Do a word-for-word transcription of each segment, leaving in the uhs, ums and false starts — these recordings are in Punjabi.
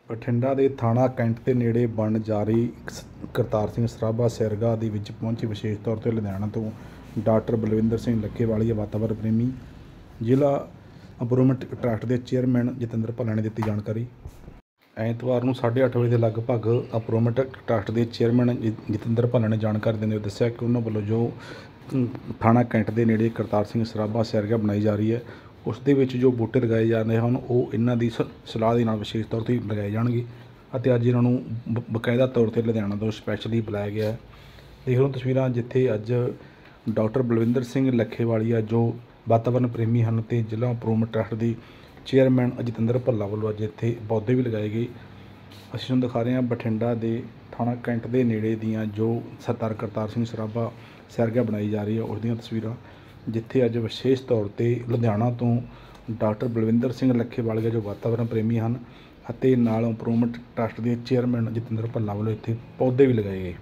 ਬਠਿੰਡਾ ਦੇ ਥਾਣਾ ਕੈਂਟ ਦੇ ਨੇੜੇ ਬਣ ਜਾਰੀ ਕਰਤਾਰ ਸਿੰਘ ਸਰਾਭਾ ਸੈਰਗਾਹ ਦੇ ਵਿੱਚ ਪਹੁੰਚੇ ਵਿਸ਼ੇਸ਼ ਤੌਰ 'ਤੇ ਲੁਧਿਆਣਾ ਤੋਂ ਡਾਕਟਰ ਬਲਵਿੰਦਰ ਸਿੰਘ ਲੱਖੇਵਾਲੀਆ ਵਾਤਾਵਰਨ ਪ੍ਰੇਮੀ ਜ਼ਿਲ੍ਹਾ ਇੰਪਰੂਵਮੈਂਟ ਟਰੱਸਟ ਦੇ ਚੇਅਰਮੈਨ ਜਤਿੰਦਰ ਭੱਲਾ ਨੇ ਦਿੱਤੀ ਜਾਣਕਾਰੀ। ਐਤਵਾਰ ਨੂੰ ਸਾਢੇ ਅੱਠ ਵਜੇ ਦੇ ਲਗਭਗ ਇੰਪਰੂਵਮੈਂਟ ਟਰੱਸਟ ਦੇ ਚੇਅਰਮੈਨ ਜਤਿੰਦਰ ਭੱਲਾ ਨੇ ਜਾਣਕਾਰੀ ਦਿੰਦੇ ਹੋਏ ਦੱਸਿਆ ਕਿ ਉਹਨਾਂ ਵੱਲੋਂ ਜੋ ਥਾਣਾ ਕੈਂਟ ਦੇ ਨੇੜੇ ਕਰਤਾਰ ਸਿੰਘ ਸਰਾਭਾ ਸੈਰਗਾਹ ਬਣਾਈ ਜਾ ਰਹੀ ਹੈ ਉਸ ਦੇ ਵਿੱਚ ਜੋ ਬੂਟੇ ਲਗਾਏ ਜਾਂਦੇ ਹਨ ਉਹ ਇਹਨਾਂ ਦੀ ਸ ਸਲਾਹ ਦੇ ਨਾਲ ਵਿਸ਼ੇਸ਼ ਤੌਰ 'ਤੇ ਲਗਾਏ ਜਾਣਗੇ ਅਤੇ ਅੱਜ ਇਹਨਾਂ ਨੂੰ ਬ ਬਕਾਇਦਾ ਤੌਰ 'ਤੇ ਲੁਧਿਆਣਾ ਤੋਂ ਸਪੈਸ਼ਲੀ ਬੁਲਾਇਆ ਗਿਆ ਹੈ। ਦੇਖ ਲਓ ਤਸਵੀਰਾਂ ਜਿੱਥੇ ਅੱਜ ਡਾਕਟਰ ਬਲਵਿੰਦਰ ਸਿੰਘ ਲੱਖੇਵਾਲੀਆ ਜੋ ਵਾਤਾਵਰਨ ਪ੍ਰੇਮੀ ਹਨ ਅਤੇ ਜ਼ਿਲ੍ਹਾ ਇੰਪਰੂਵਮੈਂਟ ਟਰੱਸਟ ਦੀ ਚੇਅਰਮੈਨ ਜਤਿੰਦਰ ਭੱਲਾ ਵੱਲੋਂ ਅੱਜ ਇੱਥੇ ਪੌਦੇ ਵੀ ਲਗਾਏ ਗਏ। ਅਸੀਂ ਤੁਹਾਨੂੰ ਦਿਖਾ ਰਹੇ ਹਾਂ ਬਠਿੰਡਾ ਦੇ ਥਾਣਾ ਕੈਂਟ ਦੇ ਨੇੜੇ ਦੀਆਂ ਜੋ ਸਰਦਾਰ ਕਰਤਾਰ ਸਿੰਘ ਸਰਾਭਾ ਸੈਰਗਾਹ ਬਣਾਈ ਜਾ ਰਹੀ ਹੈ ਉਸ ਦੀਆਂ ਤਸਵੀਰਾਂ, ਜਿੱਥੇ ਅੱਜ ਵਿਸ਼ੇਸ਼ ਤੌਰ 'ਤੇ ਲੁਧਿਆਣਾ ਤੋਂ ਡਾਕਟਰ ਬਲਵਿੰਦਰ ਸਿੰਘ ਲੱਖੇਵਾਲੀਆ ਜੋ ਵਾਤਾਵਰਨ ਪ੍ਰੇਮੀ ਹਨ ਅਤੇ ਨਾਲ ਇੰਪਰੂਵਮੈਂਟ ਟਰੱਸਟ ਦੇ ਚੇਅਰਮੈਨ ਜਤਿੰਦਰ ਭੱਲਾ ਵੱਲੋਂ ਇੱਥੇ ਪੌਦੇ ਵੀ ਲਗਾਏ ਗਏ।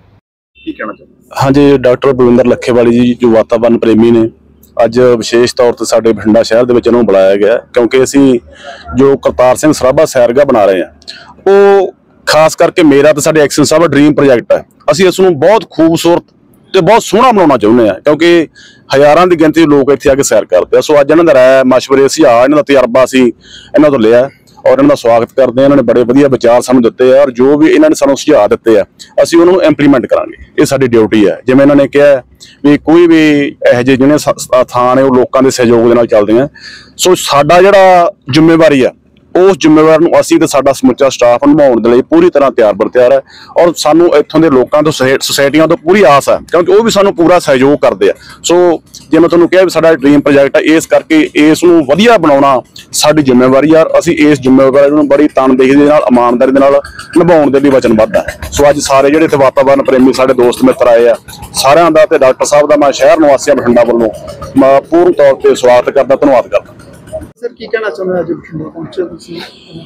ਕੀ ਕਹਿਣਾ ਚਾਹੁੰਦੇ? ਹਾਂਜੀ, ਡਾਕਟਰ ਬਲਵਿੰਦਰ ਲੱਖੇਵਾਲੀ ਜੀ ਜੋ ਵਾਤਾਵਰਨ ਪ੍ਰੇਮੀ ਨੇ, ਅੱਜ ਵਿਸ਼ੇਸ਼ ਤੌਰ ਤੇ ਸਾਡੇ ਬਠਿੰਡਾ ਸ਼ਹਿਰ ਦੇ ਵਿੱਚ ਇਹਨੂੰ ਬੁਲਾਇਆ ਗਿਆ ਕਿਉਂਕਿ ਅਸੀਂ ਜੋ ਕਰਤਾਰ ਸਿੰਘ ਸਰਾਭਾ ਸੈਰਗਾਹ ਬਣਾ ਰਹੇ ਹਾਂ ਉਹ ਖਾਸ ਕਰਕੇ ਮੇਰਾ ਤੇ ਸਾਡੇ ਐਕਸ਼ਨ ਸਾਹਿਬ ਡ੍ਰੀਮ ਪ੍ਰੋਜੈਕਟ ਹੈ। ਅਸੀਂ ਇਸ ਨੂੰ ਬਹੁਤ ਖੂਬਸੂਰਤ ਤੇ ਬਹੁਤ ਸੋਹਣਾ ਬਣਾਉਣਾ ਚਾਹੁੰਦੇ ਹਾਂ ਕਿਉਂਕਿ ਹਜ਼ਾਰਾਂ ਦੀ ਗਿਣਤੀ ਲੋਕ ਇੱਥੇ ਆ ਕੇ ਸੈਰ ਕਰਦੇ ਆ। ਸੋ ਅੱਜ ਇਹਨਾਂ ਦਾ ਰਾਏ ਮਸ਼ਵਰੇ ਸੁਝਾਅ ਇਹਨਾਂ ਦਾ ਤਜਰਬਾ ਅਸੀਂ ਇਹਨਾਂ ਤੋਂ ਲਿਆ ਔਰ ਇਹਨਾਂ ਦਾ ਸਵਾਗਤ ਕਰਦੇ ਹਾਂ। ਇਹਨਾਂ ਨੇ ਬੜੇ ਵਧੀਆ ਵਿਚਾਰ ਸਾਨੂੰ ਦਿੱਤੇ ਆ ਔਰ ਜੋ ਵੀ ਇਹਨਾਂ ਨੇ ਸਾਨੂੰ ਸੁਝਾਅ ਦਿੱਤੇ ਆ ਅਸੀਂ ਉਹਨਾਂ ਨੂੰ ਇੰਪਲੀਮੈਂਟ ਕਰਾਂਗੇ। ਇਹ ਸਾਡੀ ਡਿਊਟੀ ਹੈ। ਜਿਵੇਂ ਇਹਨਾਂ ਨੇ ਕਿਹਾ ਵੀ ਕੋਈ ਵੀ ਇਹੋ ਜਿਹੇ ਜਿਹੜੇ ਥਾਂ ਨੇ ਉਹ ਲੋਕਾਂ ਦੇ ਸਹਿਯੋਗ ਦੇ ਨਾਲ ਚੱਲਦੇ ਆ। ਸੋ ਸਾਡਾ ਜਿਹੜਾ ਜ਼ਿੰਮੇਵਾਰੀ ਆ ਉਸ ਜ਼ਿੰਮੇਵਾਰੀ ਨੂੰ ਅਸੀਂ ਤੇ ਸਾਡਾ ਸਮੁੱਚਾ ਸਟਾਫ ਨਿਭਾਉਣ ਦੇ ਲਈ ਪੂਰੀ ਤਰ੍ਹਾਂ ਤਿਆਰ ਬਰ ਤਿਆਰ ਹੈ ਔਰ ਸਾਨੂੰ ਇੱਥੋਂ ਦੇ ਲੋਕਾਂ ਤੋਂ ਸੁਸਾਇਟੀਆਂ ਤੋਂ ਪੂਰੀ ਆਸ ਹੈ ਕਿਉਂਕਿ ਉਹ ਵੀ ਸਾਨੂੰ ਪੂਰਾ ਸਹਿਯੋਗ ਕਰਦੇ ਆ। ਸੋ ਜੇ ਮੈਂ ਤੁਹਾਨੂੰ ਕਿਹਾ ਵੀ ਸਾਡਾ ਡ੍ਰੀਮ ਪ੍ਰੋਜੈਕਟ ਹੈ, ਇਸ ਕਰਕੇ ਇਸ ਨੂੰ ਵਧੀਆ ਬਣਾਉਣਾ ਸਾਡੀ ਜ਼ਿੰਮੇਵਾਰੀ ਆ। ਅਸੀਂ ਇਸ ਜ਼ਿੰਮੇਵਾਰੀ ਨੂੰ ਬੜੀ ਤਨਦੇਹੀ ਦੇ ਨਾਲ ਇਮਾਨਦਾਰੀ ਦੇ ਨਾਲ ਨਿਭਾਉਣ ਦੇ ਲਈ ਵਚਨਬੱਧ ਹੈ। ਸੋ ਅੱਜ ਸਾਰੇ ਜਿਹੜੇ ਇੱਥੇ ਵਾਤਾਵਰਨ ਪ੍ਰੇਮੀ ਸਾਡੇ ਦੋਸਤ ਮਿੱਤਰ ਆਏ ਆ ਸਾਰਿਆਂ ਦਾ ਤੇ ਡਾਕਟਰ ਸਾਹਿਬ ਦਾ ਮੈਂ ਸ਼ਹਿਰ ਨਿਵਾਸੀਆਂ ਬਠਿੰਡਾ ਵੱਲੋਂ ਮੈਂ ਪੂਰਨ ਤੌਰ ਤੇ ਸਵਾਗਤ ਕਰਦਾ, ਧੰਨਵਾਦ ਕਰਦਾ। ਸਰ ਕੀ ਕਹਿਣਾ ਚਾਹੁੰਦੇ ਅੱਜ ਬਠਿੰਡਾ ਪਹੁੰਚੇ ਤੁਸੀਂ?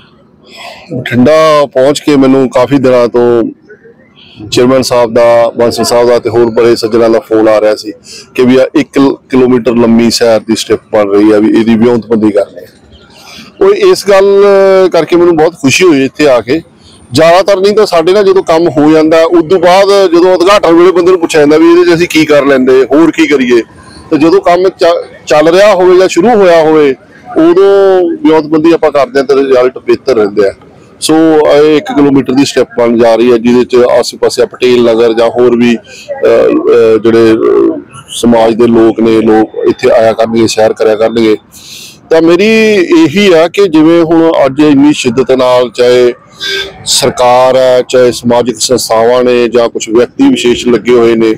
ਬਠਿੰਡਾ ਪਹੁੰਚ ਕੇ ਮੈਨੂੰ ਕਾਫੀ ਦਿਨਾਂ ਤੋਂ ਚੇਅਰਮੈਨ ਸਾਹਿਬ ਦਾ, ਬਾਂਸਲ ਸਾਹਿਬ ਦਾ ਤੇ ਹੋਰ ਬੜੇ ਸੱਜਣਾਂ ਦਾ ਫੋਨ ਆ ਰਿਹਾ ਸੀ ਕਿ ਵੀ ਇੱਕ ਕਿਲੋਮੀਟਰ ਲੰਮੀ ਸੈਰ ਦੀ ਸਟੈਪ ਬਣ ਰਹੀ ਆ, ਵੀ ਇਹਦੀ ਵਿਉਂਤਬੰਦੀ ਕਰਨੀ। ਉਹ ਇਸ ਗੱਲ ਕਰਕੇ ਮੈਨੂੰ ਬਹੁਤ ਖੁਸ਼ੀ ਹੋਈ ਇੱਥੇ ਆ ਕੇ। ਜ਼ਿਆਦਾਤਰ ਨਹੀਂ ਤਾਂ ਸਾਡੇ ਨਾਲ ਜਦੋਂ ਕੰਮ ਹੋ ਜਾਂਦਾ ਉਸ ਤੋਂ ਬਾਅਦ ਜਦੋਂ ਉਦਘਾਟਨ ਵੇਲੇ ਬੰਦੇ ਨੂੰ ਪੁੱਛਿਆ ਜਾਂਦਾ ਵੀ ਇਹਦੇ 'ਚ ਅਸੀਂ ਕੀ ਕਰ ਲੈਂਦੇ, ਹੋਰ ਕੀ ਕਰੀਏ, ਤੇ ਜਦੋਂ ਕੰਮ ਚੱਲ ਰਿਹਾ ਹੋਵੇ ਜਾਂ ਸ਼ੁਰੂ ਹੋਇਆ ਹੋਵੇ ਉਦੋਂ ਵਿਉਂਤਬੰਦੀ ਆਪਾਂ ਕਰਦੇ ਹਾਂ ਤੇ ਰਿਜ਼ਲਟ ਬਿਹਤਰ ਰਹਿੰਦੇ ਆ। ਸੋ ਇਹ ਇੱਕ ਕਿਲੋਮੀਟਰ ਦੀ ਸਟੈਪ ਬਣ ਜਾ ਰਹੀ ਹੈ ਜਿਹਦੇ 'ਚ ਆਸੇ ਪਾਸੇ ਪਟੇਲ ਨਗਰ ਜਾਂ ਹੋਰ ਵੀ ਜਿਹੜੇ ਸਮਾਜ ਦੇ ਲੋਕ ਨੇ ਲੋਕ ਇੱਥੇ ਆਇਆ ਕਰਨਗੇ, ਸੈਰ ਕਰਿਆ ਕਰਨਗੇ। ਤਾਂ ਮੇਰੀ ਇਹੀ ਆ ਕਿ ਜਿਵੇਂ ਹੁਣ ਅੱਜ ਇੰਨੀ ਸ਼ਿੱਦਤ ਨਾਲ ਚਾਹੇ ਸਰਕਾਰ ਹੈ, ਚਾਹੇ ਸਮਾਜਿਕ ਸੰਸਥਾਵਾਂ ਨੇ ਜਾਂ ਕੁਛ ਵਿਅਕਤੀ ਵਿਸ਼ੇਸ਼ ਲੱਗੇ ਹੋਏ ਨੇ,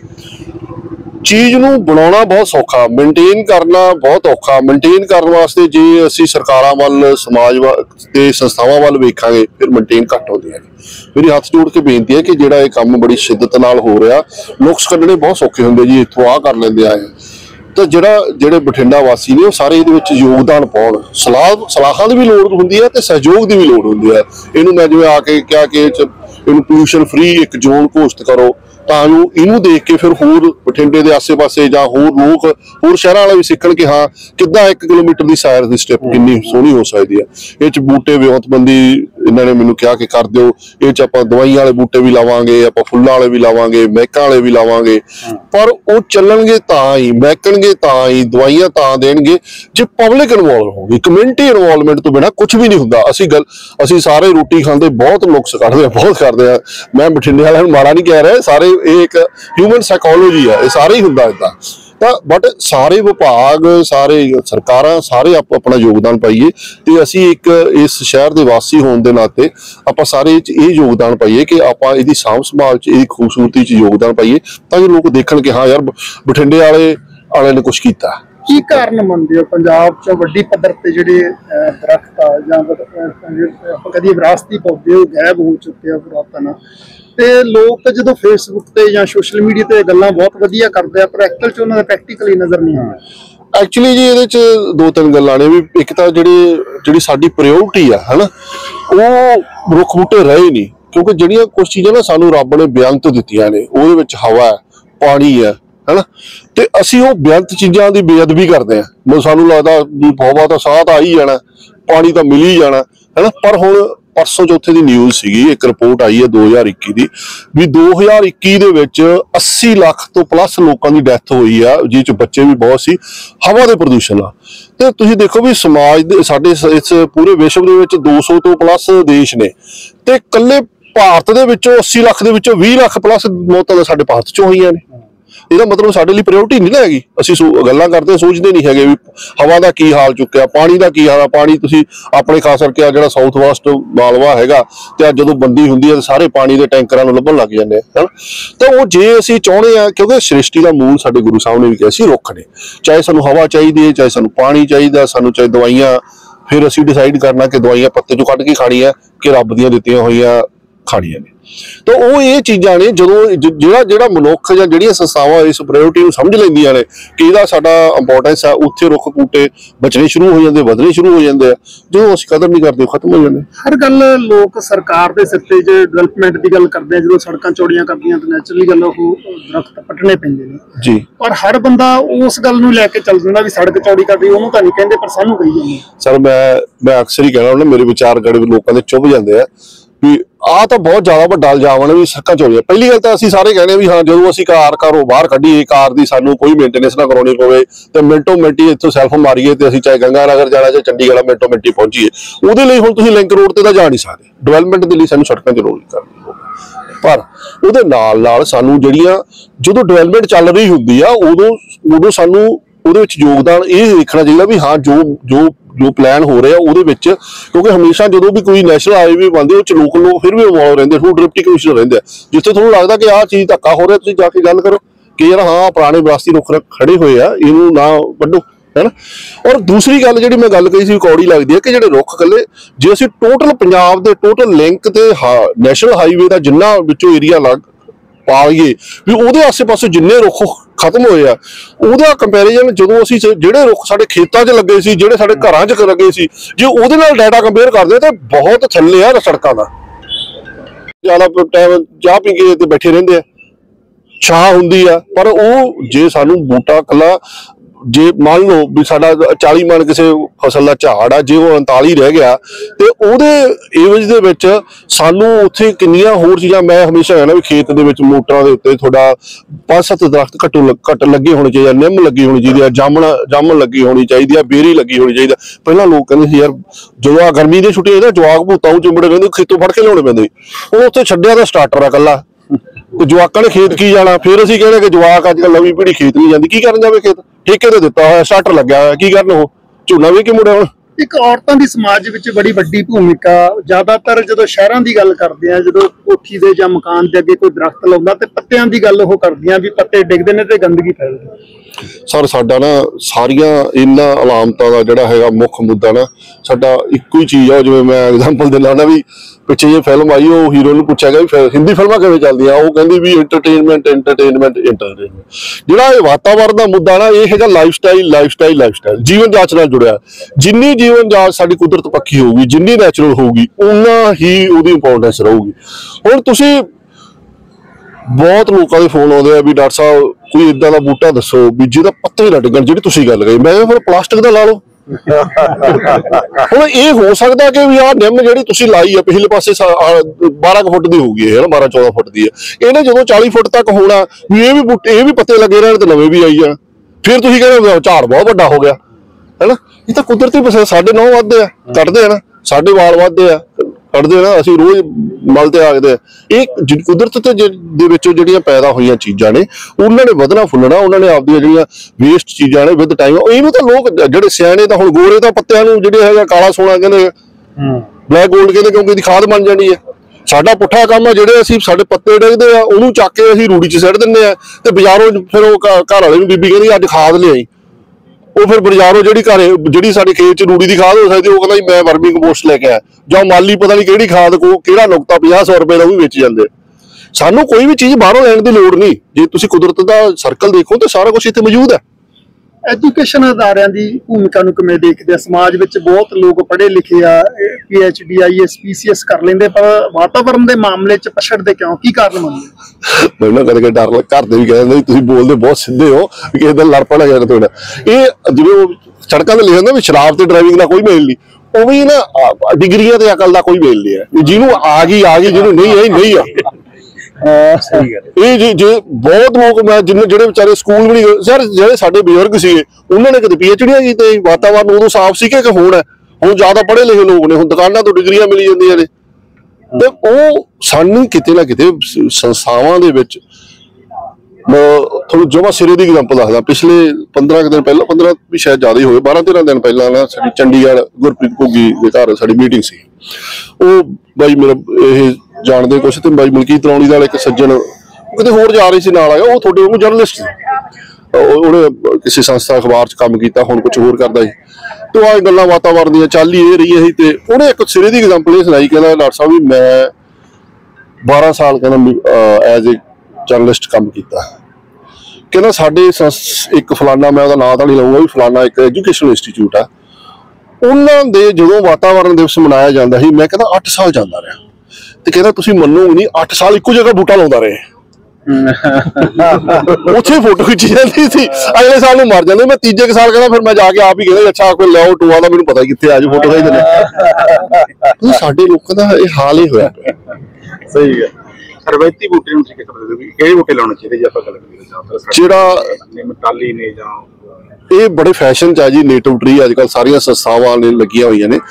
ਚੀਜ਼ ਨੂੰ ਬਣਾਉਣਾ ਬਹੁਤ ਸੌਖਾ, ਮੇਨਟੇਨ ਕਰਨਾ ਬਹੁਤ ਔਖਾ। ਮੇਨਟੇਨ ਕਰਨ ਵਾਸਤੇ ਜੇ ਅਸੀਂ ਸਰਕਾਰਾਂ ਵੱਲ, ਸਮਾਜ ਤੇ ਸੰਸਥਾਵਾਂ ਵੱਲ ਵੇਖਾਂਗੇ ਫਿਰ ਮੇਨਟੇਨ ਘੱਟ ਹੁੰਦੀਆਂ ਨੇ। ਮੇਰੀ ਹੱਥ ਜੋੜ ਕੇ ਬੇਨਤੀ ਹੈ ਕਿ ਜਿਹੜਾ ਇਹ ਕੰਮ ਬੜੀ ਸ਼ਿੱਦਤ ਨਾਲ ਹੋ ਰਿਹਾ, ਨੁਕਸ ਕੱਢਣੇ ਬਹੁਤ ਸੌਖੇ ਹੁੰਦੇ ਜੀ, ਇੱਥੋਂ ਆਹ ਕਰ ਲੈਂਦੇ ਆ। ਤਾਂ ਜਿਹੜਾ ਜਿਹੜੇ ਬਠਿੰਡਾ ਵਾਸੀ ਨੇ ਉਹ ਸਾਰੇ ਇਹਦੇ ਵਿੱਚ ਯੋਗਦਾਨ ਪਾਉਣ। ਸਲਾਹ ਸਲਾਹਾਂ ਦੀ ਵੀ ਲੋੜ ਹੁੰਦੀ ਹੈ ਤੇ ਸਹਿਯੋਗ ਦੀ ਵੀ ਲੋੜ ਹੁੰਦੀ ਹੈ। ਇਹਨੂੰ ਮੈਂ ਜਿਵੇਂ ਆ ਕੇ ਕਿਹਾ ਕਿ ਇਹਨੂੰ ਪੋਲਿਊਸ਼ਨ ਫ੍ਰੀ ਇੱਕ ਜ਼ੋਨ ਘੋਸ਼ਿਤ ਕਰੋ ਤਾਂ ਜੋ ਇਹਨੂੰ ਦੇਖ ਕੇ ਫਿਰ ਹੋਰ ਬਠਿੰਡੇ ਦੇ ਆਸੇ ਪਾਸੇ ਜਾਂ ਹੋਰ ਲੋਕ ਹੋਰ ਸ਼ਹਿਰਾਂ ਵਾਲੇ ਵੀ ਸਿੱਖਣ ਕਿ ਹਾਂ ਕਿੱਦਾਂ ਇੱਕ ਕਿਲੋਮੀਟਰ ਦੀ ਸੈਰ ਦੀ ਸਟੈਪ ਕਿੰਨੀ ਸੋਹਣੀ ਹੋ ਸਕਦੀ ਹੈ। ਇਹ 'ਚ ਬੂਟੇ ਵਿਉਂਤਬੰਦੀ ਇਹਨਾਂ ਨੇ ਮੈਨੂੰ ਕਿਹਾ ਕਿ ਕਰ ਦਿਓ। ਇਹ 'ਚ ਆਪਾਂ ਦਵਾਈਆਂ ਵਾਲੇ ਬੂਟੇ ਵੀ ਲਾਵਾਂਗੇ, ਆਪਾਂ ਫੁੱਲਾਂ ਵਾਲੇ ਵੀ ਲਾਵਾਂਗੇ, ਮਹਿਕਾਂ ਵਾਲੇ ਵੀ ਲਾਵਾਂਗੇ, ਪਰ ਉਹ ਚੱਲਣਗੇ ਤਾਂ ਹੀ, ਮਹਿਕਣਗੇ ਤਾਂ ਹੀ, ਦਵਾਈਆਂ ਤਾਂ ਦੇਣਗੇ ਜੇ ਪਬਲਿਕ ਇਨਵੋਲਵ ਹੋਊਗੀ। ਕਮਿਊਨਿਟੀ ਇਨਵੋਲਵਮੈਂਟ ਤੋਂ ਬਿਨਾਂ ਕੁਛ ਵੀ ਨਹੀਂ ਹੁੰਦਾ। ਅਸੀਂ ਗੱਲ ਅਸੀਂ ਸਾਰੇ ਰੋਟੀ ਖਾਂਦੇ ਬਹੁਤ ਨੁਕਸ ਕੱਢਦੇ ਆ, ਬਹੁਤ ਕਰਦੇ ਆ। ਮੈਂ ਬਠਿੰਡੇ ਵਾਲਿਆਂ ਨੂੰ ਮਾੜਾ ਨਹੀਂ ਕਹਿ ਰਿਹਾ, ਸਾਰੇ ਇਹ ਇੱਕ ਹਿਊਮਨ ਸਾਈਕੋਲੋਜੀ ਆ, ਇਹ ਸਾਰੇ ਹੀ ਹੁੰਦਾ ਏਦਾਂ। ਤਾਂ ਬਟ ਸਾਰੇ ਵਿਭਾਗ, ਸਾਰੇ ਸਰਕਾਰਾਂ, ਸਾਰੇ ਆਪ ਆਪਣਾ ਯੋਗਦਾਨ ਪਾਈਏ ਤੇ ਅਸੀਂ ਇੱਕ ਇਸ ਸ਼ਹਿਰ ਦੇ ਵਾਸੀ ਹੋਣ ਦੇ ਨਾਤੇ ਆਪਾਂ ਸਾਰੇ ਇਹ ਯੋਗਦਾਨ ਪਾਈਏ ਕਿ ਆਪਾਂ ਇਹਦੀ ਸਾਂਭ ਸੰਭਾਲ 'ਚ, ਇਹਦੀ ਖੂਬਸੂਰਤੀ 'ਚ ਯੋਗਦਾਨ ਪਾਈਏ ਤਾਂ ਕਿ ਲੋਕ ਦੇਖਣ ਕਿ ਹਾਂ ਯਾਰ ਬਠਿੰਡੇ ਵਾਲੇ ਵਾਲਿਆਂ ਨੇ ਕੁਛ ਕੀਤਾ। ਕੀ ਕਾਰਨ ਮੰਨਦੇ ਹੋ ਪੰਜਾਬ 'ਚ ਵੱਡੀ ਪੱਧਰ ਤੇ ਜਿਹੜੇ ਦਰਖਤ ਆ ਜਾਂ ਆਪਾਂ ਕਦੀ ਵਿਰਾਸਤੀ ਪੌਦੇ ਉਹ ਗਾਇਬ ਹੋ ਚੁੱਕੇ ਆ ਪੁਰਾਤਨ, ਤੇ ਲੋਕ ਜਦੋਂ ਫੇਸਬੁੱਕ ਤੇ ਜਾਂ ਸੋਸ਼ਲ ਮੀਡੀਆ ਤੇ ਗੱਲਾਂ ਬਹੁਤ ਵਧੀਆ ਕਰਦੇ ਆ ਪਰ ਐਕਚੁਅਲ 'ਚ ਉਹਨਾਂ ਦਾ ਪ੍ਰੈਕਟੀਕਲੀ ਨਜ਼ਰ ਨਹੀਂ ਆਉਂਦਾ। ਐਕਚੁਅਲੀ ਜੀ ਇਹਦੇ 'ਚ ਦੋ ਤਿੰਨ ਗੱਲਾਂ ਨੇ। ਵੀ ਇੱਕ ਤਾਂ ਜਿਹੜੀ ਜਿਹੜੀ ਸਾਡੀ ਪ੍ਰਾਇਓਰਟੀ ਆ ਹਨਾ, ਉਹ ਰੁੱਖ ਬੂਟੇ ਰਹੇ ਨਹੀਂ ਕਿਉਂਕਿ ਜਿਹੜੀਆਂ ਕੁਛ ਚੀਜ਼ਾਂ ਨਾ ਸਾਨੂੰ ਰੱਬ ਨੇ ਬੇਅੰਤ ਦਿੱਤੀਆਂ ਨੇ, ਉਹਦੇ ਵਿੱਚ ਹਵਾ ਹੈ, ਪਾਣੀ ਹੈ ਹਨਾ, ਤੇ ਅਸੀਂ ਉਹ ਬੇਅੰਤ ਚੀਜ਼ਾਂ ਦੀ ਬੇਅਦਬੀ ਕਰਦੇ ਹਾਂ। ਸਾਨੂੰ ਲੱਗਦਾ ਵੀ ਹਵਾ ਤਾਂ ਸਾਹ ਤਾਂ ਆ ਹੀ ਜਾਣਾ, ਪਾਣੀ ਤਾਂ ਮਿਲ ਹੀ ਜਾਣਾ ਹਨਾ, ਪਰ ਹੁਣ परसों चौथे की न्यूज़ सीगी, एक रिपोर्ट आई है दो हज़ार इक्की की भी दो हज़ार इक्की दे विच अस्सी लाख तो प्लस लोगों की डैथ हुई है, जिस च बच्चे भी बहुत सी, हवा के प्रदूषण आ। ते तुसीं देखो भी समाज दे साडे इस पूरे विश्व दे विच दो सौ तो प्लस देश ने, ते कल्ले भारत दे विचों अस्सी लाख दे विचों बीस लाख प्लस मौतां साडे भारत चों होईयां ने। ਇਹਦਾ मतलब ਸਾਡੇ ਲਈ ਪ੍ਰਾਇੋਰਟੀ नहीं ना हैगी। ਅਸੀਂ ਗੱਲਾਂ ਕਰਦੇ ਸੋਚਦੇ नहीं ਹੈਗੇ ਵੀ ਹਵਾ ਦਾ ਕੀ ਹਾਲ ਚੁੱਕਿਆ, ਪਾਣੀ ਦਾ ਕੀ ਹਾਲ ਆ। ਪਾਣੀ ਤੁਸੀਂ ਆਪਣੇ ਖਾਸ ਕਰਕੇ ਆ ਜਿਹੜਾ ਸਾਊਥ ਵੈਸਟ ਮਾਲਵਾ ਹੈਗਾ ਤੇ ਅੱਜ ਜਦੋਂ ਬੰਦੀ ਹੁੰਦੀ ਹੈ ਸਾਰੇ ਪਾਣੀ ਦੇ ਟੈਂਕਰਾਂ ਨੂੰ ਲੱਭਣ ਲੱਗ ਜਾਂਦੇ ਹਨ। ਤਾਂ ਉਹ ਜੇ ਅਸੀਂ ਚਾਹੁੰਦੇ ਆ, ਕਿਉਂਕਿ ਸ੍ਰਿਸ਼ਟੀ ਦਾ ਮੂਲ ਸਾਡੇ ਗੁਰੂ ਸਾਹਿਬ ਨੇ ਵੀ ਕਿਹਾ ਸੀ ਰੁੱਖ ਨੇ, ਚਾਹੇ ਸਾਨੂੰ ਹਵਾ ਚਾਹੀਦੀ ਹੈ, ਚਾਹੇ ਸਾਨੂੰ ਪਾਣੀ ਚਾਹੀਦਾ, ਸਾਨੂੰ ਚਾਹੇ ਦਵਾਈਆਂ, ਫਿਰ ਅਸੀਂ ਡਿਸਾਈਡ ਕਰਨਾ ਕਿ ਦਵਾਈਆਂ ਪੱਤੇ ਚੋਂ ਕੱਢ ਕੇ ਖਾਣੀ ਆ ਕਿ ਰੱਬ ਦੀਆਂ ਦਿੱਤੀਆਂ ਹੋਈਆਂ ਖਾਣੀਆਂ ਨੇ। तो वो ये चीज़ां ने जो जिहड़ा जिहड़ा मनुख जां जिहड़ियां संस्थावां इस प्रायोरिटी नूं समझ लैंदियां ने कि इहदा साडा इंपोर्टेंस है, उत्थे रुख बूटे बचने शुरू हो जाते, बदलने शुरू हो जाते हैं। जो असीं कदर नहीं करते खत्म हो जाते। हर गल लोग सरकार के सिर ते जे डेवलपमेंट की गल करते हैं, जो सड़कां चौड़ियां करदियां तो नैचुरली गल वो दरख्त पट्टने पैंदे ने जी, पर हर बंदा उस गल नूं लैके चल जांदा भी सड़क चौड़ी करदी ओनूं तां नहीं कहिंदे, पर सानूं कही जांदे। सर मैं मैं अक्सर ही कहना हुंदा, मेरे विचार गड़े लोकां दे चुभ जांदे आ भी आ तो बहुत ज्यादा वड्डा इल्जाम है भी सड़कां चौड़ियां। पहली गल तो असीं सारे कहने भी हाँ जो असीं कार घरों बाहर कढीए, कार की सानूं कोई मेनटेनेंस ना करवाउणी पवे ते मिंटो मिंट ही इत्थों सैल्फ मारीए ते असीं चाहे गंगा नगर जाना चाहे चंडीगढ़ मिंटो मिंट ही पहुंचीए। उहदे लई हुण तुसीं लिंक रोड ते तां जा नहीं सकदे, डेवलपमेंट दे लई सानूं सड़कां जरूर करनी होवे। पर उहदे नाल नाल सानूं जिहड़ियां जदों डेवलपमेंट चल रही हुंदी आ उदों उदों सानूं उहदे विच योगदान ये देखना चाहिए भी हाँ जो जो जो प्लान हो रहे हैं उहदे विच, क्योंकि हमेशा जो भी कोई नैशनल हाईवे बनते उस लोक लोग फिर भी इन्वॉल्व रहते, थोड़ा डिप्टी कमिश्नर रहते हैं। जिथे थोड़ा लगता कि आह चीज़ धक्का हो रहा, तुसीं जाके गल करो कि यार हाँ पुराने विरासती रुख खड़े हुए आ, इनू ना वड्डो है ना। और दूसरी गल जी मैं गल कही सी कौड़ी लगती है कि जो रुख कले जे असीं टोटल पंजाब के टोटल लिंक तो नैशनल हाईवे का जिन्ना विचों एरिया लग पा लईए भी उहदे आसे पासे जिन्ने रुख खत्म होए आ उहदा कंपैरिजन जदों असीं जिहड़े रुख साडे खेतां 'च लगे सी, जिहड़े साडे घरां 'च लगे सी, जे उहदे नाल डाटा कंपेयर करदे तां बहुत थल्ले आ सड़कां दा। ज़्यादा टाइम चाह पी के ते बैठे रहिंदे आ, छां हुंदी आ, पर ਉਹ जे सानूं बूटा कला जे मान लो भी साडा चालीस मन किसी फसल का झाड़ आ, जे वो उनताली रह गया तो ਉਹਦੇ एवज ਦੇ ਵਿੱਚ ਸਾਨੂੰ ਉੱਥੇ ਕਿੰਨੀਆਂ ਹੋਰ ਚੀਜ਼ਾਂ। मैं हमेशा कहना भी खेत ਦੇ ਵਿੱਚ ਮੋਟਰਾਂ ਦੇ ਉੱਤੇ ਤੁਹਾਡਾ ਪੰਜ ਸੱਤ ਦਰਖਤ ਘੱਟੋ ਘੱਟ ਲੱਗੇ ਹੋਣੇ ਚਾਹੀਦੇ, ਨਿੰਮ ਲੱਗੀ ਹੋਣੀ ਚਾਹੀਦੀ ਆ, ਜਾਮਣ ਜਾਮਣ ਲੱਗੀ ਹੋਣੀ ਚਾਹੀਦੀ ਆ, ਬੇਰੀ ਲੱਗੀ ਹੋਣੀ ਚਾਹੀਦੀ। ਪਹਿਲਾਂ ਲੋਕ ਕਹਿੰਦੇ ਸੀ ਯਾਰ ਜਦੋਂ ਆ ਗਰਮੀ ਦੀਆਂ ਛੁੱਟੀਆਂ ਨਾ ਜਵਾਕ ਭੂਤਾਂ ਨੂੰ ਚਿੰਬੜੇ ਕਹਿੰਦੇ ਖੇਤੋਂ ਫੜ ਕੇ ਲਿਆਉਣੇ ਪੈਂਦੇ, ਹੁਣ ਉੱਥੇ ਛੱਡਿਆ ਤਾਂ ਸਟਾਰਟਰ ਆ ਇਕੱਲਾ ਤੇ ਜਵਾਕਾਂ ਨੇ ਖੇਤ ਕੀ ਜਾਣਾ। ਫਿਰ ਅਸੀਂ ਕਹਿੰਦੇ ਕਿ ਜਵਾਕ ਅੱਜ ਕੱਲ੍ਹ ਨਵੀਂ ਪੀੜ੍ਹੀ ਖੇਤ ਨਹੀਂ ਜਾਂਦੀ, ਕੀ ਕਰਨ ਜਾਵੇ ਖੇਤ, ਠੇਕੇ ਤੇ ਦਿੱਤਾ ਹੋਇਆ ਸਟਾਰਟਰ ਲੱਗਿਆ ਹੋਇਆ, ਕੀ ਕਰਨ ਉਹ ਝੋਨਾ ਵੇਖ ਕੇ ਮੁੜਿਆ। ਹੁਣ ਇੱਕ ਔਰਤਾਂ ਦੀ ਸਮਾਜ ਵਿੱਚ ਬੜੀ ਵੱਡੀ ਭੂਮਿਕਾ, ਜ਼ਿਆਦਾਤਰ ਜਦੋਂ ਸ਼ਹਿਰਾਂ ਦੀ ਗੱਲ ਕਰਦੇ ਆ, ਜਦੋਂ ਕੋਠੀ ਦੇ ਜਾਂ ਮਕਾਨ ਦੇ ਅੱਗੇ ਕੋਈ ਦਰਖਤ ਲਾਉਂਦਾ ਤੇ ਪੱਤਿਆਂ ਦੀ ਗੱਲ ਉਹ ਕਰਦੀਆਂ ਵੀ ਪੱਤੇ ਡਿੱਗਦੇ ਨੇ ਤੇ ਗੰਦਗੀ ਫੈਲਦੀ। ਸਰ ਸਾਡਾ ਨਾ ਸਾਰੀਆਂ ਇਹਨਾਂ ਅਲਾਮਤਾਂ ਦਾ ਜਿਹੜਾ ਹੈਗਾ ਮੁੱਖ ਮੁੱਦਾ ਨਾ ਸਾਡਾ ਇੱਕੋ ਹੀ ਚੀਜ਼ ਆ। ਜਿਵੇਂ ਮੈਂ ਐਗਜ਼ਾਮਪਲ ਦਿੰਦਾ ਨਾ ਵੀ ਪਿੱਛੇ ਜੇ ਫਿਲਮ ਆਈ ਉਹ ਹੀਰੋ ਨੂੰ ਪੁੱਛਿਆ ਗਿਆ ਵੀ ਹਿੰਦੀ ਫਿਲਮਾਂ ਕਿਵੇਂ ਚੱਲਦੀਆਂ, ਉਹ ਕਹਿੰਦੀ ਵੀ ਐਂਟਰਟੇਨਮੈਂਟ ਐਂਟਰਟੇਨਮੈਂਟ ਐਂਟਰਟੇਨਮੈਂਟ। ਜਿਹੜਾ ਇਹ ਵਾਤਾਵਰਨ ਦਾ ਮੁੱਦਾ ਨਾ ਇਹ ਹੈਗਾ lifestyle lifestyle lifestyle ਜੀਵਨ ਜਾਂਚ ਨਾਲ ਜੁੜਿਆ। ਜਿੰਨੀ ਜੀਵਨ ਜਾਂਚ ਸਾਡੀ ਕੁਦਰਤ ਪੱਖੀ ਹੋਊਗੀ, ਜਿੰਨੀ ਨੈਚੁਰਲ ਹੋਊਗੀ, ਉਨਾ ਹੀ ਉਹਦੀ ਇੰਪੋਰਟੈਂਸ ਰਹੂਗੀ। ਹੁਣ ਤੁਸੀਂ ਬਹੁਤ ਲੋਕਾਂ ਦੇ ਫੋਨ ਆਉਂਦੇ ਆ ਵੀ ਡਾਕਟਰ ਸਾਹਿਬ ਕੋਈ ਇਦਾਂ ਦਾ ਬੂਟਾ ਦੱਸੋ ਵੀ ਜਿਹਦਾ ਪੱਤੇ ਨਾ ਡਿੱਗਣ, ਜਿਹੜੀ ਤੁਸੀਂ ਗੱਲ ਕਹੀ। ਮੈਂ ਫਿਰ ਪਲਾਸਟਿਕ ਦਾ ਲਾ ਲਓ। ਹੁਣ ਇਹ ਹੋ ਸਕਦਾ ਕਿ ਵੀ ਆਹ ਨਿੰਮ ਜਿਹੜੀ ਤੁਸੀਂ ਲਾਈ ਆ ਪਿਛਲੇ ਪਾਸੇ ਬਾਰਾਂ ਕੁ ਫੁੱਟ ਦੀ ਹੋਊਗੀ, ਹੈ ਨਾ ਬਾਰਾਂ ਚੌਦਾਂ ਫੁੱਟ ਦੀ ਹੈ, ਇਹਨੇ ਜਦੋਂ ਚਾਲੀ ਫੁੱਟ ਤੱਕ ਹੋਣਾ ਵੀ ਇਹ ਵੀ ਬੂਟੇ ਇਹ ਵੀ ਪੱਤੇ ਲੱਗੇ ਰਹਿਣ ਤੇ ਨਵੇਂ ਵੀ ਆਈ ਜਾਣ, ਫਿਰ ਤੁਸੀਂ ਕਹਿੰਦੇ ਝਾੜ ਬਹੁਤ ਵੱਡਾ ਹੋ ਗਿਆ, ਹੈ ਨਾ। ਇਹ ਤਾਂ ਕੁਦਰਤੀ ਪ੍ਰੋਸੈਸ। ਸਾਡੇ ਨਹੁੰ ਵੱਧਦੇ ਆ ਕੱਢਦੇ ਆ ਨਾ, ਸਾਡੇ ਵਾਲ ਵੱਧਦੇ ਆ ਕੱਢਦੇ ਨਾ, ਅਸੀਂ ਰੋਜ਼ ਮਲ ਤੇ ਆਖਦੇ ਆ। ਇਹ ਕੁਦਰਤ ਤੇ ਦੇ ਵਿੱਚੋਂ ਜਿਹੜੀਆਂ ਪੈਦਾ ਹੋਈਆਂ ਚੀਜ਼ਾਂ ਨੇ ਉਹਨਾਂ ਨੇ ਵਧਣਾ ਫੁੱਲਣਾ, ਉਹਨਾਂ ਨੇ ਆਪਦੀਆਂ ਜਿਹੜੀਆਂ ਵੇਸਟ ਚੀਜ਼ਾਂ ਨੇ ਵਿਦ ਟਾਈਮ ਇਹਨੂੰ ਤਾਂ ਲੋਕ ਜਿਹੜੇ ਸਿਆਣੇ ਤਾਂ ਹੁਣ ਗੋਰੇ ਤਾਂ ਪੱਤਿਆਂ ਨੂੰ ਜਿਹੜੇ ਹੈਗਾ ਕਾਲਾ ਸੋਨਾ ਕਹਿੰਦੇ, ਬਲੈਕ ਗੋਲਡ ਕਹਿੰਦੇ, ਕਿਉਂਕਿ ਇਹਦੀ ਖਾਦ ਬਣ ਜਾਣੀ ਹੈ। ਸਾਡਾ ਪੁੱਠਾ ਕੰਮ ਆ, ਜਿਹੜੇ ਅਸੀਂ ਸਾਡੇ ਪੱਤੇ ਡਿੱਗਦੇ ਆ ਉਹਨੂੰ ਚੱਕ ਕੇ ਅਸੀਂ ਰੂੜੀ 'ਚ ਸੁੱਟ ਦਿੰਦੇ ਆ ਤੇ ਬਾਜ਼ਾਰੋਂ ਫਿਰ ਉਹ ਘਰ ਵਾਲੇ ਨੂੰ ਬੀਬੀ ਕਹਿੰਦੀ ਅੱਜ ਖਾਦ ਲਿਆਈ, ਉਹ ਫਿਰ ਬਾਜ਼ਾਰੋਂ ਜਿਹੜੀ ਘਰੇ ਜਿਹੜੀ ਸਾਡੇ ਖੇਤ 'ਚ ਰੂੜੀ ਦੀ ਖਾਦ ਹੋ ਸਕਦੀ ਉਹ ਕਹਿੰਦਾ ਮੈਂ ਵਰਮੀ ਕੰਪੋਸਟ ਲੈ ਕੇ ਆਇਆ, ਜਾਂ ਮਾਲੀ ਪਤਾ ਨਹੀਂ ਕਿਹੜੀ ਖਾਦ ਕੋ ਕਿਹੜਾ ਨੁਕਤਾ ਪੰਜਾਹ ਸੌ ਰੁਪਏ ਦਾ ਵੀ ਵੇਚ ਜਾਂਦੇ। ਸਾਨੂੰ ਕੋਈ ਵੀ ਚੀਜ਼ ਬਾਹਰੋਂ ਲੈਣ ਦੀ ਲੋੜ ਨਹੀਂ। ਜੇ ਤੁਸੀਂ ਕੁਦਰਤ ਦਾ ਸਰਕਲ ਦੇਖੋ ਤਾਂ ਸਾਰਾ ਕੁਝ ਇੱਥੇ ਮੌਜੂਦ ਹੈ। ਐਜੂਕੇਸ਼ਨ ਅਦਾਰਿਆਂ ਦੀ ਭੂਮਿਕਾ ਨੂੰ ਕਿਵੇਂ ਦੇਖਦੇ ਆ? ਸਮਾਜ ਵਿੱਚ ਬਹੁਤ ਲੋਕ ਪੜ੍ਹੇ ਲਿਖੇ ਆ, P H D I S P C S ਕਰ ਲੈਂਦੇ, ਪਰ ਵਾਤਾਵਰਨ ਦੇ ਮਾਮਲੇ 'ਚ ਪਛੜਦੇ ਕਿਉਂ? ਕੀ ਕਾਰਨ ਮੰਨਦੇ? ਮੈਨੂੰ ਕਦੇ ਕਦੇ ਡਰ ਲੱਗ, ਘਰ ਦੇ ਵੀ ਕਹਿੰਦੇ ਤੁਸੀਂ ਬੋਲਦੇ ਬਹੁਤ ਸਿੱਧੇ ਹੋ, ਕਿਸੇ ਦਾ ਲੜ ਪੜਾ ਜਾਣਾ ਤੁਹਾਡਾ। ਇਹ ਜਿਵੇਂ ਉਹ ਸੜਕਾਂ ਤੇ ਲਿਖਿਆ ਹੁੰਦਾ ਵੀ ਸ਼ਰਾਬ ਤੇ ਡਰਾਈਵਿੰਗ ਦਾ ਕੋਈ ਮੇਲ ਨਹੀਂ, ਉਹ ਵੀ ਨਾ ਡਿਗਰੀਆਂ ਤੇ ਅਕਲ ਦਾ ਕੋਈ ਮੇਲ ਨਹੀਂ ਹੈ। ਜਿਹਨੂੰ ਆ ਗਈ ਆ ਗਈ, ਜਿਹਨੂੰ ਨਹੀਂ ਆਈ ਨਹੀਂ ਆ। ਇਹ ਜੀ ਜੇ ਬਹੁਤ ਲੋਕ ਮੈਂ ਜਿੰਨੇ ਜਿਹੜੇ ਵਿਚਾਰੇ ਸਕੂਲ ਵੀ ਨਹੀਂ ਸਰ, ਜਿਹੜੇ ਸਾਡੇ ਬਜ਼ੁਰਗ ਸੀਗੇ ਉਹਨਾਂ ਨੇ ਕਦੇ ਪੀਐਚਡੀਆਂ ਕੀਤੇ, ਵਾਤਾਵਰਨ ਉਦੋਂ ਸਾਫ਼ ਸੀ ਕਿ ਹੁਣ ਹੈ। ਹੁਣ ਜ਼ਿਆਦਾ ਪੜ੍ਹੇ ਲਿਖੇ ਲੋਕ ਨੇ, ਹੁਣ ਦੁਕਾਨਾਂ ਤੋਂ ਡਿਗਰੀਆਂ ਮਿਲੀ ਜਾਂਦੀਆਂ ਨੇ। ਤੇ ਉਹ ਸਾਨੂੰ ਕਿਤੇ ਨਾ ਕਿਤੇ ਸੰਸਥਾਵਾਂ ਦੇ ਵਿੱਚ ਤੁਹਾਨੂੰ ਜਮਾ ਸਿਰੇ ਦੀ ਐਗਜ਼ਾਮਪਲ ਦੱਸਦਾ। ਪਿਛਲੇ ਪੰਦਰਾਂ ਕੁ ਦਿਨ ਪਹਿਲਾਂ, ਪੰਦਰਾਂ ਵੀ ਸ਼ਾਇਦ ਜ਼ਿਆਦਾ ਹੀ ਹੋਏ, ਬਾਰਾਂ ਤੇਰਾਂ ਦਿਨ ਪਹਿਲਾਂ ਨਾ ਸਾਡੀ ਚੰਡੀਗੜ੍ਹ ਗੁਰਪ੍ਰੀਤ ਘੁੱਗੀ ਦੇ ਘਰ ਸਾਡੀ ਮੀਟਿੰਗ ਸੀ। ਉਹ ਬਾਈ ਮੇਰਾ ਇਹ ਜਾਣਦੇ ਕੁਛ, ਤੇ ਬਾਈ ਮਲਕੀਤ ਤਲੌਣੀ ਦਾ ਇੱਕ ਸੱਜਣ ਕਿਤੇ ਹੋਰ ਜਾ ਰਹੇ ਸੀ, ਨਾਲ ਆਇਆ। ਉਹ ਤੁਹਾਡੇ ਉਹ ਜਰਨਲਿਸਟ ਸੀ, ਉਹਨੇ ਕਿਸੇ ਸੰਸਥਾ ਅਖਬਾਰ 'ਚ ਕੰਮ ਕੀਤਾ, ਹੁਣ ਕੁਛ ਹੋਰ ਕਰਦਾ ਸੀ। ਤੇ ਉਹ ਗੱਲਾਂ ਵਾਤਾਵਰਨ ਦੀਆਂ ਚੱਲ ਹੀ ਇਹ ਰਹੀ ਸੀ। ਤੇ ਉਹਨੇ ਇੱਕ ਸਿਰੇ ਦੀ ਐਗਜ਼ਾਮਪਲ ਇਹ ਸੁਣਾਈ, ਕਹਿੰਦਾ ਡਾਕਟਰ ਸਾਹਿਬ ਵੀ ਮੈਂ ਬਾਰਾਂ ਸਾਲ ਕਹਿੰਦਾ ਐਜ਼ ਏ ਜਰਨਲਿਸਟ ਕੰਮ ਕੀਤਾ। ਕਹਿੰਦਾ ਸਾਡੇ ਇੱਕ ਫਲਾਨਾ, ਮੈਂ ਉਹਦਾ ਨਾਂ ਤਾਂ ਨਹੀਂ ਲਊਂਗਾ, ਵੀ ਫਲਾਨਾ ਇੱਕ ਐਜੂਕੇਸ਼ਨਲ ਇੰਸਟੀਚਿਊਟ ਆ, ਉਹਨਾਂ ਦੇ ਜਦੋਂ ਵਾਤਾਵਰਨ ਦਿਵਸ ਮਨਾਇਆ ਜਾਂਦਾ ਸੀ, ਮੈਂ ਕਹਿੰਦਾ ਅੱਠ ਸਾਲ ਜਾਂਦਾ ਰਿਹਾ। ਤੇ ਕਹਿੰਦਾ ਤੁਸੀਂ ਮੰਨੋਗੇ ਨਹੀਂ, ਅੱਠ ਸਾਲ ਇੱਕੋ ਜਗ੍ਹਾ ਬੂਟਾ ਲਾਉਂਦਾ ਰਹੇ। ਉੱਥੇ ਫੋਟੋ ਖਿੱਚੀ ਜਾਂਦੀ ਸੀ, ਅਗਲੇ ਸਾਲ ਨੂੰ ਮਰ ਜਾਂਦੇ। ਮੈਂ ਤੀਜੇ ਸਾਲ ਕਹਿੰਦਾ ਫਿਰ ਮੈਂ ਜਾ ਕੇ ਆਪ ਹੀ ਕਹਿੰਦਾ ਅੱਛਾ ਕੋਈ ਲਿਆਓ ਟੂਆ ਦਾ, ਮੈਨੂੰ ਪਤਾ ਕਿੱਥੇ ਆ, ਫੋਟੋ ਖਿੱਚ ਦਿੰਦੇ। ਸਾਡੇ ਲੋਕਾਂ ਦਾ ਇਹ ਹਾਲ ਹੀ ਹੋਇਆ। ਸਹੀ ਹੈ। ਰਵਾਇਤੀ ਬੂਟੇ ਨੂੰ ਤੁਸੀਂ ਕਿਹੜੇ ਕਿਹੜੇ ਬੂਟੇ ਲਾਉਣੇ ਚਾਹੀਦੇ ਜੇ ਆਪਾਂ ਗੱਲ ਕਰੀਏ? ਜਿਹੜਾ ਮਟਾਲੀ ਨੇ ਜਾਂ ਇਹ ਬੜੇ ਫੈਸ਼ਨ 'ਚ ਆ ਜੀ, ਨੇਟਿਵ ਟਰੀ ਅੱਜ ਕੱਲ੍ਹ ਸਾਰੀਆਂ ਸੰਸਥਾਵਾਂ ਨੇ ਲੱਗੀਆਂ ਹੋਈਆਂ ਨੇ।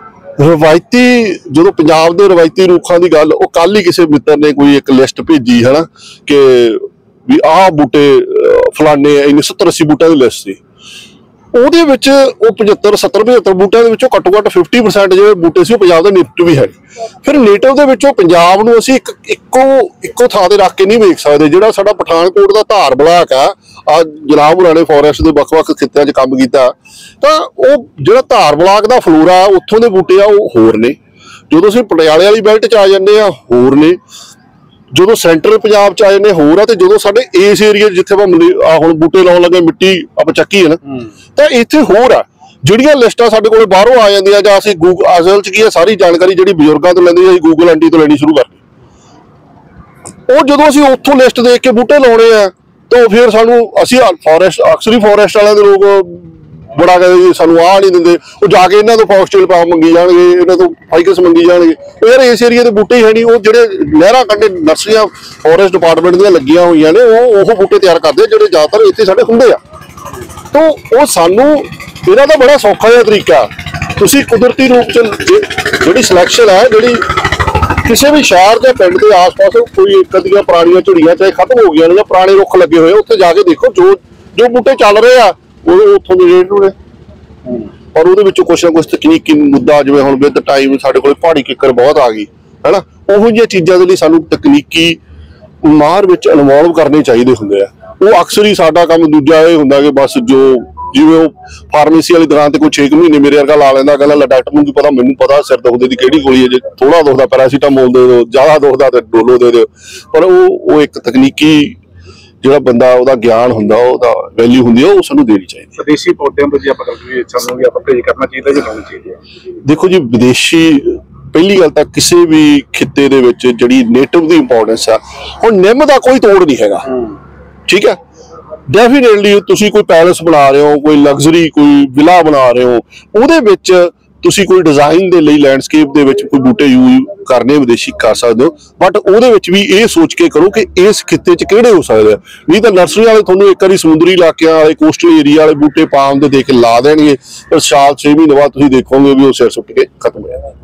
ਰਵਾਇਤੀ ਜਦੋਂ ਪੰਜਾਬ ਦੇ ਰਵਾਇਤੀ ਰੁੱਖਾਂ ਦੀ ਗੱਲ, ਉਹ ਕੱਲ ਹੀ ਕਿਸੇ ਮਿੱਤਰ ਨੇ ਕੋਈ ਇੱਕ ਲਿਸਟ ਭੇਜੀ ਹੈ ਨਾ, ਕਿ ਵੀ ਆਹ ਬੂਟੇ ਫਲਾਣੇ ਇੰਨੇ ਸੱਤਰ ਅੱਸੀ ਬੂਟਿਆਂ ਦੀ ਲਿਸਟ ਸੀ। ਉਹਦੇ ਵਿੱਚ ਉਹ ਪਝੱਤਰ ਸੱਤਰ ਪਝੱਤਰ ਬੂਟਿਆਂ ਦੇ ਵਿੱਚੋਂ ਘੱਟੋ ਘੱਟ ਫਿਫਟੀ ਪਰਸੈਂਟ ਜਿਹੜੇ ਬੂਟੇ ਸੀ ਉਹ ਪੰਜਾਬ ਦੇ ਨੇਟਿਵ ਵੀ ਹੈ। ਫਿਰ ਨੇਟਿਵ ਦੇ ਵਿੱਚੋਂ ਪੰਜਾਬ ਨੂੰ ਅਸੀਂ ਇੱਕ ਇੱਕੋ ਇੱਕੋ ਥਾਂ ਤੇ ਰੱਖ ਕੇ ਨਹੀਂ ਵੇਖ ਸਕਦੇ। ਜਿਹੜਾ ਸਾਡਾ ਪਠਾਨਕੋਟ ਦਾ ਧਾਰ ਬਲਾਕ ਆ, ਆ ਜਨਾਬ ਹੋਰਾਂ ਨੇ ਫੋਰੈਸਟ ਦੇ ਵੱਖ-ਵੱਖ ਖਿੱਤਿਆਂ 'ਚ ਕੰਮ ਕੀਤਾ, ਤਾਂ ਉਹ ਜਿਹੜਾ ਧਾਰ ਬਲਾਕ ਦਾ ਫਲੋਰਾ ਉੱਥੋਂ ਦੇ ਬੂਟੇ ਆ ਉਹ ਹੋਰ ਨੇ। ਜਦੋਂ ਅਸੀਂ ਪਟਿਆਲੇ ਵਾਲੀ ਬੈਲਟ 'ਚ ਆ ਜਾਂਦੇ ਆ ਹੋਰ ਨੇ, ਜਦੋਂ ਸੈਂਟਰਲ ਪੰਜਾਬ 'ਚ ਆ ਜਾਂਦੇ ਹੋਰ ਆ, ਤੇ ਜਦੋਂ ਸਾਡੇ ਇਸ ਏਰੀਆ ਜਿੱਥੇ ਆਪਾਂ ਹੁਣ ਬੂਟੇ ਲਾਉਣ ਲੱਗੇ ਮਿੱਟੀ ਆਪਾਂ ਚੱਕੀ ਹੈ ਨਾ, ਤਾਂ ਇੱਥੇ ਹੋਰ ਆ। ਜਿਹੜੀਆਂ ਲਿਸਟਾਂ ਸਾਡੇ ਕੋਲ ਬਾਹਰੋਂ ਆ ਜਾਂਦੀਆਂ, ਜਾਂ ਅਸੀਂ ਗੂਗਲ ਅਸਲ 'ਚ ਕੀ ਹੈ ਸਾਰੀ ਜਾਣਕਾਰੀ ਜਿਹੜੀ ਬਜ਼ੁਰਗਾਂ ਤੋਂ ਲੈਂਦੇ, ਅਸੀਂ ਗੂਗਲ ਆਂਟੀ ਤੋਂ ਲੈਣੀ ਸ਼ੁਰੂ ਕਰ ਲਈ। ਉਹ ਜਦੋਂ ਅਸੀਂ ਉੱਥੋਂ ਲਿਸਟ ਦੇਖ ਕੇ ਬੂਟੇ ਲਾਉਣੇ ਆ, ਤਾਂ ਫਿਰ ਸਾਨੂੰ ਅਸੀਂ ਫੋਰੈਸਟ ਅਕਸਰ ਹੀ ਫੋਰੈਸਟ ਵਾਲਿਆਂ ਦੇ ਲੋਕ ਬੜਾ ਕਹਿੰਦੇ ਜੀ ਸਾਨੂੰ ਆਹ ਨਹੀਂ ਦਿੰਦੇ। ਉਹ ਜਾ ਕੇ ਇਹਨਾਂ ਤੋਂ ਫੌਕਸਟੇਲ ਪਾ ਮੰਗੀ ਜਾਣਗੇ, ਇਹਨਾਂ ਤੋਂ ਫਾਈਕਸ ਮੰਗੀ ਜਾਣਗੇ। ਉਹ ਯਾਰ ਇਸ ਏਰੀਆ ਦੇ ਬੂਟੇ ਹੀ ਹੈ ਨਹੀਂ। ਉਹ ਜਿਹੜੇ ਨਹਿਰਾਂ ਕੰਢੇ ਨਰਸਰੀਆਂ ਫੋਰੈਸਟ ਡਿਪਾਰਟਮੈਂਟ ਦੀਆਂ ਲੱਗੀਆਂ ਹੋਈਆਂ ਨੇ, ਉਹ ਉਹ ਬੂਟੇ ਤਿਆਰ ਕਰਦੇ ਜਿਹੜੇ ਜ਼ਿਆਦਾਤਰ ਇੱਥੇ ਸਾਡੇ ਹੁੰਦੇ ਆ। ਤਾਂ ਉਹ ਸਾਨੂੰ ਇਹਨਾਂ ਦਾ ਬੜਾ ਸੌਖਾ ਜਿਹਾ ਤਰੀਕਾ, ਤੁਸੀਂ ਕੁਦਰਤੀ ਰੂਪ 'ਚ ਜਿਹੜੀ ਸਿਲੈਕਸ਼ਨ ਹੈ, ਜਿਹੜੀ ਕਿਸੇ ਵੀ ਸ਼ਹਿਰ ਦੇ ਪਿੰਡ ਦੇ ਆਸ-ਪਾਸ ਕੋਈ ਇੱਕ ਅੱਧੀਆਂ ਪੁਰਾਣੀਆਂ ਝੁੜੀਆਂ ਚਾਹੇ ਖਤਮ ਹੋ ਗਈਆਂ ਨੇ ਜਾਂ ਪੁਰਾਣੇ ਰੁੱਖ ਲੱਗੇ ਹੋਏ, ਉੱਥੇ ਜਾ ਕੇ ਦੇਖੋ ਜੋ ਜੋ ਬੂਟੇ ਚੱਲ ਰਹੇ ਆ ਉਹ ਉੱਥੋਂ ਦੇ ਰੇਟ ਨੇ। ਔਰ ਉਹਦੇ ਵਿੱਚੋਂ ਕੁਛ ਨਾ ਕੁਛ ਤਕਨੀਕੀ ਮੁੱਦਾ, ਜਿਵੇਂ ਹੁਣ ਵਿਦ ਟਾਈਮ ਸਾਡੇ ਕੋਲ ਪਹਾੜੀ ਕਿੱਕਰ ਬਹੁਤ ਆ ਗਈ ਹੈ ਨਾ, ਉਹੋ ਜਿਹੀਆਂ ਚੀਜ਼ਾਂ ਦੇ ਲਈ ਸਾਨੂੰ ਤਕਨੀਕੀ ਮਾਹਰ ਵਿੱਚ ਇਨਵੋਲਵ ਕਰਨੇ ਚਾਹੀਦੇ ਹੁੰਦੇ ਆ। ਉਹ ਅਕਸਰ ਹੀ ਸਾਡਾ ਕੰਮ ਦੂਜਾ ਇਹ ਹੁੰਦਾ ਕਿ ਬਸ ਜੋ ਜਿਵੇਂ ਉਹ ਫਾਰਮੇਸੀ ਵਾਲੀ ਦੁਕਾਨ ਤੇ ਕੋਈ ਛੇ ਮਹੀਨੇ ਮੇਰੇ ਵਰਗਾ ਲਾ ਲੈਂਦਾ, ਕਹਿੰਦਾ ਡਾਕਟਰ ਨੂੰ ਕੀ ਪਤਾ, ਮੈਨੂੰ ਪਤਾ ਸਿਰ ਦੁਖਦੇ ਦੀ ਕਿਹੜੀ ਗੋਲੀ ਹੈ, ਜੇ ਥੋੜਾ ਦੁਖਦਾ ਪੈਰਾਸੀਟਾਮੋਲ ਦੇ ਦਿਓ, ਜ਼ਿਆਦਾ ਦੁਖਦਾ ਤੇ ਡੋਲੋ ਦੇ ਦਿਓ। ਪਰ ਉਹ ਉਹ ਇੱਕ ਤਕਨੀਕੀ ਜਿਹੜਾ ਬੰਦਾ ਉਹਦਾ ਗਿਆਨ ਹੁੰਦਾ, ਉਹਦਾ ਵੈਲਿਊ ਹੁੰਦੀ ਆ, ਉਹ ਸਾਨੂੰ ਦੇਣੀ ਚਾਹੀਦੀ। ਵਿਦੇਸ਼ੀ ਪੌਦਿਆਂ ਤੋਂ ਜੇ ਆਪਾਂ ਗੱਲ ਕਰੀਏ, ਸਾਨੂੰ ਵੀ ਆਪਾਂ ਪਰਹੇਜ਼ ਕਰਨਾ ਚਾਹੀਦਾ ਜਾਂ ਲਾਉਣੀ ਚਾਹੀਦੀ ਹੈ? ਦੇਖੋ ਜੀ, ਵਿਦੇਸ਼ੀ ਪਹਿਲੀ ਗੱਲ ਤਾਂ ਕਿਸੇ ਵੀ ਖਿੱਤੇ ਦੇ ਵਿੱਚ ਜਿਹੜੀ ਨੇਟਿਵ ਦੀ ਇੰਪੋਰਟੈਂਸ ਆ, ਹੁਣ ਨਿੰਮ ਦਾ ਕੋਈ ਤੋੜ ਨਹੀਂ ਹੈਗਾ, ਠੀਕ ਹੈ। ਡੈਫੀਨੇਟਲੀ ਤੁਸੀਂ ਕੋਈ ਪੈਲਸ ਬਣਾ ਰਹੇ ਹੋ, ਕੋਈ ਲਗਜ਼ਰੀ ਕੋਈ ਵਿਲਾ ਬਣਾ ਰਹੇ ਹੋ, ਉਹਦੇ ਵਿੱਚ ਤੁਸੀਂ ਕੋਈ ਡਿਜ਼ਾਈਨ ਦੇ ਲਈ ਲੈਂਡਸਕੇਪ ਦੇ ਵਿੱਚ ਕੋਈ ਬੂਟੇ ਯੂਜ਼ ਕਰਨੇ ਵਿਦੇਸ਼ੀ ਕਰ ਸਕਦੇ ਹੋ, ਬਟ ਉਹਦੇ ਵਿੱਚ ਵੀ ਇਹ ਸੋਚ ਕੇ ਕਰੋ ਕਿ ਇਸ ਖਿੱਤੇ 'ਚ ਕਿਹੜੇ ਹੋ ਸਕਦੇ ਆ। ਨਹੀਂ ਤਾਂ ਨਰਸਰੀ ਵਾਲੇ ਤੁਹਾਨੂੰ ਇੱਕ ਵਾਰੀ ਸਮੁੰਦਰੀ ਇਲਾਕਿਆਂ ਵਾਲੇ ਕੋਸਟਲ ਏਰੀਆ ਵਾਲੇ ਬੂਟੇ ਪਾਮ ਦੇ ਦੇ ਕੇ ਲਾ ਦੇਣਗੇ, ਪਰ ਸਾਲ ਛੇ ਮਹੀਨੇ ਬਾਅਦ ਤੁਸੀਂ ਦੇਖੋਗੇ ਵੀ ਉਹ ਸਿਰ ਸੁੱਟ ਕੇ ਖਤਮ ਹੋ ਜਾਣਾ।